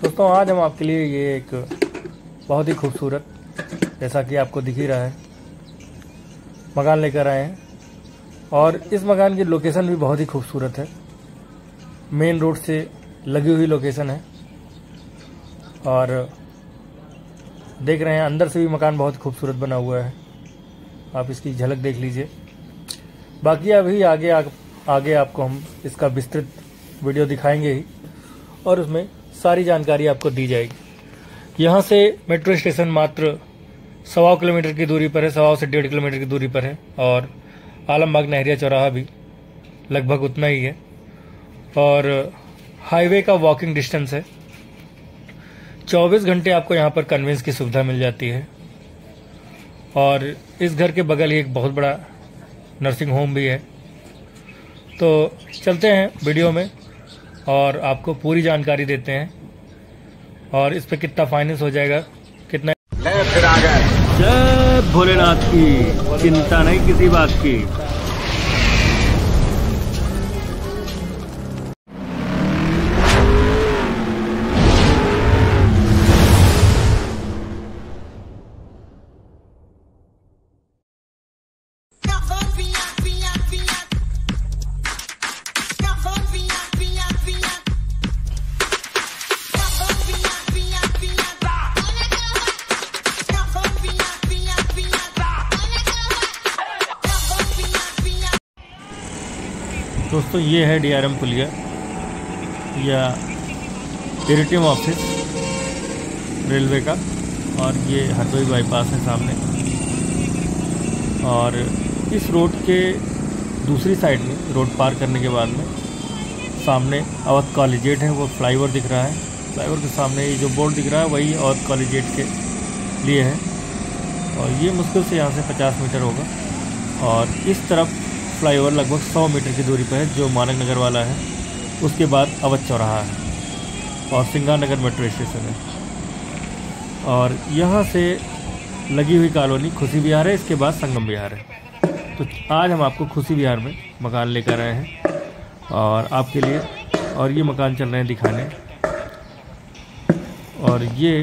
दोस्तों आज हम आपके लिए ये एक बहुत ही खूबसूरत, जैसा कि आपको दिख ही रहा है, मकान लेकर आए हैं। और इस मकान की लोकेशन भी बहुत ही खूबसूरत है, मेन रोड से लगी हुई लोकेशन है। और देख रहे हैं अंदर से भी मकान बहुत खूबसूरत बना हुआ है, आप इसकी झलक देख लीजिए। बाकी अभी आगे आपको हम इसका विस्तृत वीडियो दिखाएंगे ही, और उसमें सारी जानकारी आपको दी जाएगी। यहाँ से मेट्रो स्टेशन मात्र 1.25 किलोमीटर की दूरी पर है, 1.25 से 1.5 किलोमीटर की दूरी पर है। और आलमबाग नहरिया चौराहा भी लगभग उतना ही है, और हाईवे का वॉकिंग डिस्टेंस है। 24 घंटे आपको यहाँ पर कन्वेंस की सुविधा मिल जाती है। और इस घर के बगल ही एक बहुत बड़ा नर्सिंग होम भी है। तो चलते हैं वीडियो में और आपको पूरी जानकारी देते हैं, और इस पे कितना फाइनेंस हो जाएगा, कितना। फिर आ गए। जय भोलेनाथ की, चिंता नहीं किसी बात की। दोस्तों ये है DRM पुलिया या इरिटियम ऑफिस रेलवे का, और ये हरदोई बाईपास है सामने। और इस रोड के दूसरी साइड में, रोड पार करने के बाद में सामने अवध कॉलेजिएट है, वो फ्लाईओवर दिख रहा है। फ्लाईओवर के सामने ये जो बोर्ड दिख रहा है वही अवध कॉलेजिएट के लिए है, और ये मुश्किल से यहाँ से 50 मीटर होगा। और इस तरफ फ्लाईओवर लगभग 100 मीटर की दूरी पर है, जो मानक नगर वाला है। उसके बाद अवध चौराहा है और सिंगानगर मेट्रो स्टेशन है। और यहाँ से लगी हुई कॉलोनी खुशी विहार है, इसके बाद संगम विहार है। तो आज हम आपको खुशी विहार में मकान लेकर आए हैं और आपके लिए, और ये मकान चल रहे हैं दिखाने। और ये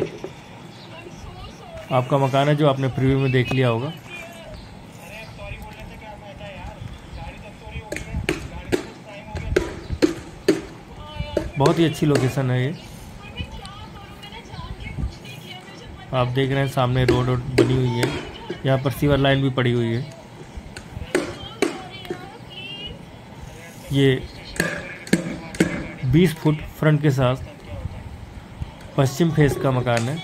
आपका मकान है जो आपने प्रीव्यू में देख लिया होगा। बहुत ही अच्छी लोकेशन है ये, आप देख रहे हैं सामने रोड बनी हुई है, यहाँ पर सीवर लाइन भी पड़ी हुई है। ये 20 फुट फ्रंट के साथ पश्चिम फेस का मकान है,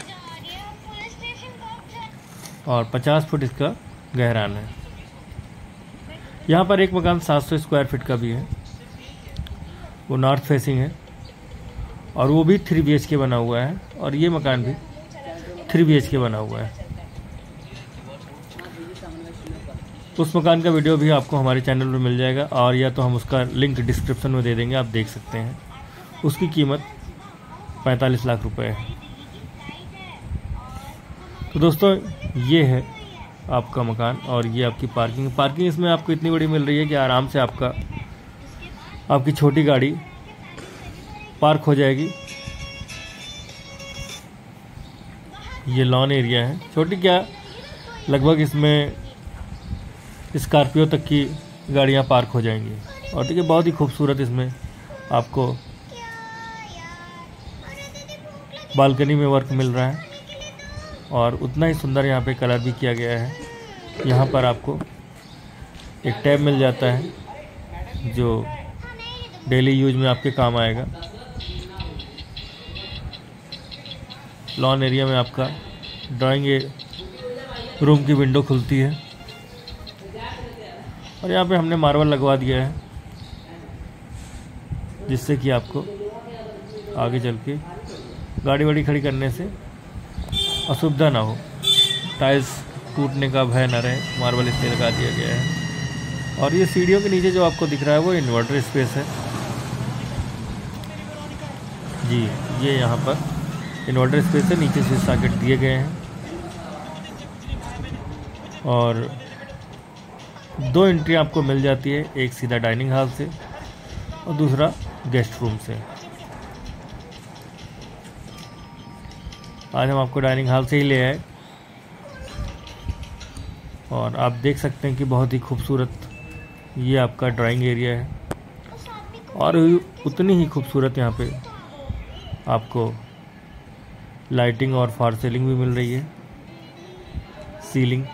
और 50 फुट इसका गहरान है। यहाँ पर एक मकान 700 स्क्वायर फीट का भी है, वो नॉर्थ फेसिंग है, और वो भी 3 BHK बना हुआ है। और ये मकान भी 3 BHK बना हुआ है। उस मकान का वीडियो भी आपको हमारे चैनल पर मिल जाएगा, और या तो हम उसका लिंक डिस्क्रिप्शन में दे देंगे, आप देख सकते हैं। उसकी कीमत 45 लाख रुपए है। तो दोस्तों ये है आपका मकान, और ये आपकी पार्किंग इसमें आपको इतनी बड़ी मिल रही है कि आराम से आपकी छोटी गाड़ी पार्क हो जाएगी। ये लॉन एरिया है, छोटी क्या, लगभग इसमें स्कॉर्पियो तक की गाड़ियां पार्क हो जाएंगी। और देखिए बहुत ही खूबसूरत इसमें आपको बालकनी में वर्क मिल रहा है, और उतना ही सुंदर यहाँ पे कलर भी किया गया है। यहाँ पर आपको एक टैब मिल जाता है जो डेली यूज में आपके काम आएगा। लॉन एरिया में आपका ड्राइंग रूम की विंडो खुलती है, और यहाँ पे हमने मार्बल लगवा दिया है, जिससे कि आपको आगे चल के गाड़ी वाड़ी खड़ी करने से असुविधा ना हो, टाइल्स टूटने का भय ना रहे, मार्बल इसलिए लगा दिया गया है। और ये सीढ़ियों के नीचे जो आपको दिख रहा है वो इन्वर्टर स्पेस है जी। ये यहाँ पर इन्वर्टर स्पेस है, नीचे से सॉकेट दिए गए हैं, और 2 एंट्री आपको मिल जाती है, एक सीधा डाइनिंग हॉल से और दूसरा गेस्ट रूम से। आज हम आपको डाइनिंग हॉल से ही ले आए और आप देख सकते हैं कि बहुत ही खूबसूरत ये आपका ड्राइंग एरिया है और उतनी ही खूबसूरत यहाँ पे आपको लाइटिंग और फॉर सीलिंग भी मिल रही है। सीलिंग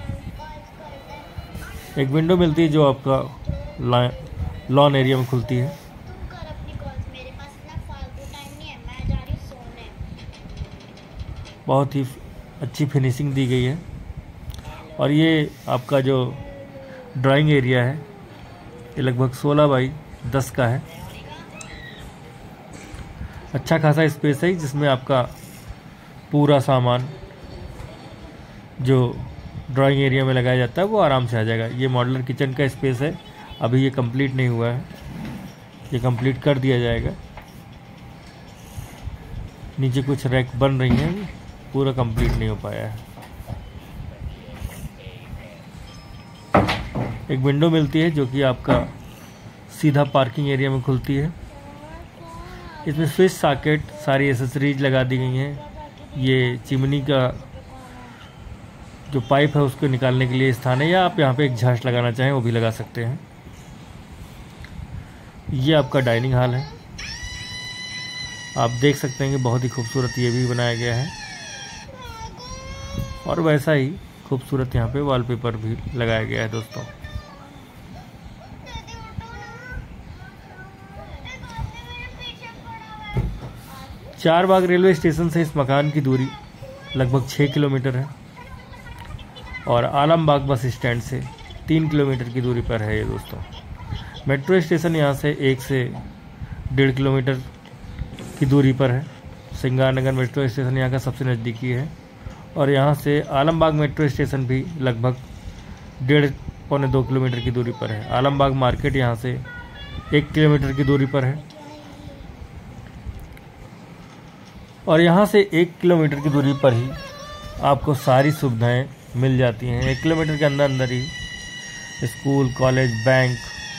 एक विंडो मिलती है जो आपका लॉन एरिया में खुलती है। बहुत ही अच्छी फिनिशिंग दी गई है और ये आपका जो ड्राइंग एरिया है ये लगभग 16 बाई 10 का है। अच्छा खासा स्पेस है जिसमें आपका पूरा सामान जो ड्राइंग एरिया में लगाया जाता है वो आराम से आ जाएगा। ये मॉड्यूलर किचन का स्पेस है, अभी ये कंप्लीट नहीं हुआ है, ये कंप्लीट कर दिया जाएगा। नीचे कुछ रैक बन रही हैं, पूरा कंप्लीट नहीं हो पाया है। एक विंडो मिलती है जो कि आपका सीधा पार्किंग एरिया में खुलती है। इसमें स्विच सॉकेट सारी एसेसरीज लगा दी गई हैं। ये चिमनी का जो पाइप है उसको निकालने के लिए स्थान है, या आप यहाँ पे एक झांस लगाना चाहें वो भी लगा सकते हैं। ये आपका डाइनिंग हॉल है, आप देख सकते हैं कि बहुत ही खूबसूरत ये भी बनाया गया है और वैसा ही खूबसूरत यहाँ पे वॉलपेपर भी लगाया गया है। दोस्तों चारबाग रेलवे स्टेशन से इस मकान की दूरी लगभग 6 किलोमीटर है और आलमबाग बस स्टैंड से 3 किलोमीटर की दूरी पर है ये दोस्तों। मेट्रो स्टेशन यहाँ से 1 से 1.5 किलोमीटर की दूरी पर है। सिंगारनगर मेट्रो स्टेशन यहाँ का सबसे नज़दीकी है और यहाँ से आलमबाग मेट्रो स्टेशन भी लगभग 1.5-1.25 किलोमीटर की दूरी पर है। आलमबाग मार्केट यहाँ से 1 किलोमीटर की दूरी पर है और यहाँ से 1 किलोमीटर की दूरी पर ही आपको सारी सुविधाएं मिल जाती हैं। 1 किलोमीटर के अंदर अंदर ही स्कूल, कॉलेज, बैंक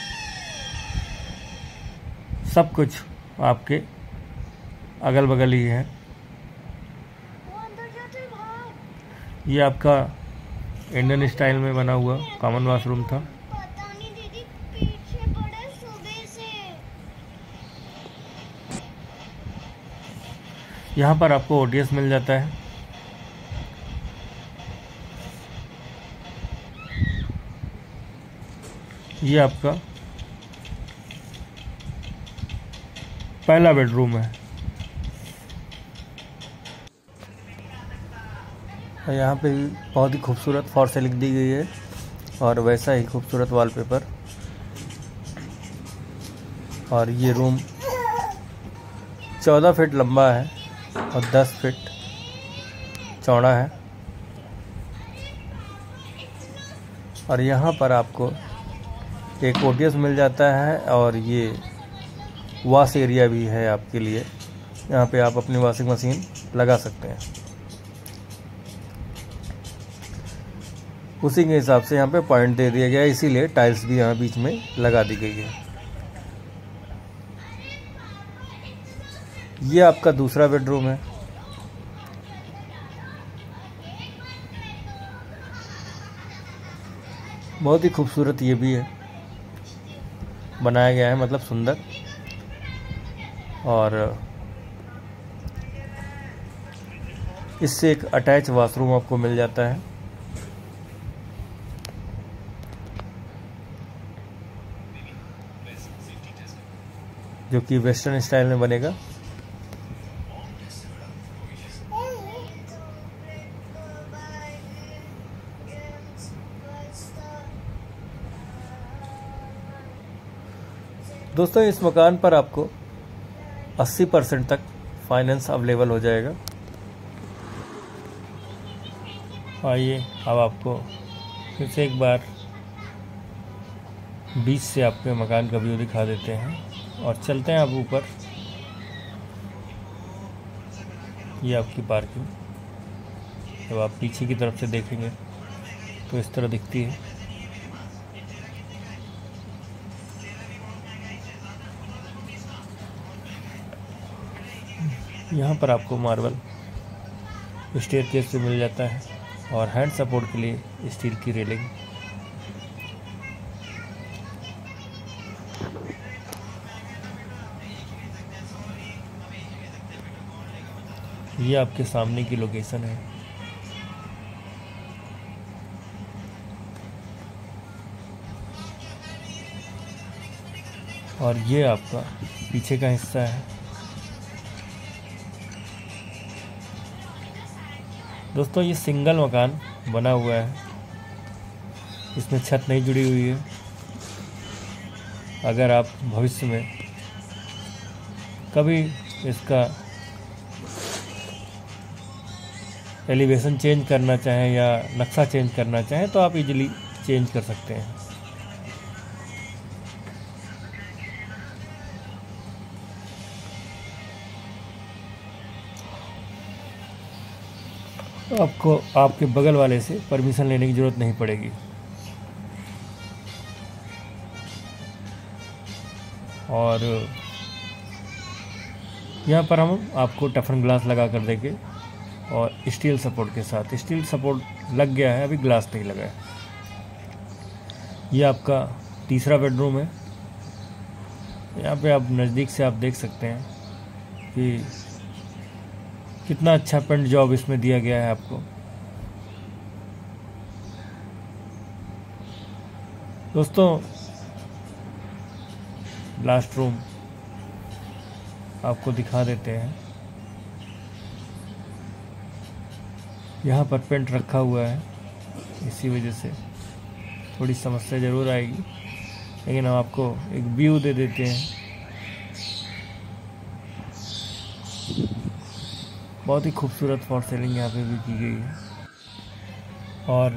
सब कुछ आपके अगल बगल ही है। ये आपका इंडियन स्टाइल में बना हुआ कॉमन वॉशरूम था। यहाँ पर आपको ओटीएस मिल जाता है। ये आपका पहला बेडरूम है। यहाँ पे भी बहुत ही खूबसूरत फॉर सीलिंग दी गई है और वैसा ही खूबसूरत वॉलपेपर। और ये रूम 14 फीट लंबा है और 10 फीट चौड़ा है और यहाँ पर आपको एक ओटीएस मिल जाता है और ये वॉश एरिया भी है आपके लिए। यहाँ पे आप अपनी वॉशिंग मशीन लगा सकते हैं। उसी के हिसाब से यहाँ पे पॉइंट दे दिया गया है, इसीलिए टाइल्स भी यहाँ बीच में लगा दी गई है। ये आपका दूसरा बेडरूम है। बहुत ही खूबसूरत ये भी है, बनाया गया है, मतलब सुंदर। और इससे एक अटैच वॉशरूम आपको मिल जाता है। जो कि वेस्टर्न स्टाइल में बनेगा। दोस्तों इस मकान पर आपको 80% तक फाइनेंस अवेलेबल हो जाएगा। आइए अब आपको फिर से एक बार बीच से आपके मकान का व्यू दिखा देते हैं और चलते हैं अब ऊपर। ये आपकी पार्किंग, जब आप पीछे की तरफ से देखेंगे तो इस तरह दिखती है। यहाँ पर आपको मार्बल स्टेयरकेस से मिल जाता है और हैंड सपोर्ट के लिए स्टील की रेलिंग। ये आपके सामने की लोकेशन है। और ये आपका पीछे का हिस्सा है। दोस्तों ये सिंगल मकान बना हुआ है, इसमें छत नहीं जुड़ी हुई है। अगर आप भविष्य में कभी इसका एलिवेशन चेंज करना चाहें या नक्शा चेंज करना चाहें तो आप इजीली चेंज कर सकते हैं। आपको आपके बगल वाले से परमिशन लेने की ज़रूरत नहीं पड़ेगी। और यहाँ पर हम आपको टफन ग्लास लगा कर देंगे और स्टील सपोर्ट के साथ। स्टील सपोर्ट लग गया है, अभी ग्लास नहीं लगा है। ये आपका तीसरा बेडरूम है। यहाँ पे आप नज़दीक से आप देख सकते हैं कि कितना अच्छा पेंट जॉब इसमें दिया गया है आपको। दोस्तों लास्ट रूम आपको दिखा देते हैं। यहाँ पर पेंट रखा हुआ है, इसी वजह से थोड़ी समस्या ज़रूर आएगी, लेकिन हम आपको एक व्यू दे देते हैं। बहुत ही खूबसूरत फॉर सेलिंग यहाँ पे भी की गई है और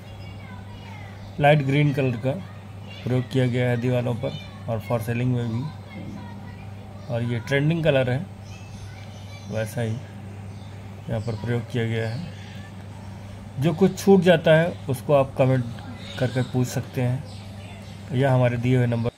लाइट ग्रीन कलर का प्रयोग किया गया है दीवारों पर और फॉर सेलिंग में भी। और ये ट्रेंडिंग कलर है, वैसा ही यहाँ पर प्रयोग किया गया है। जो कुछ छूट जाता है उसको आप कमेंट करके पूछ सकते हैं या हमारे दिए हुए नंबर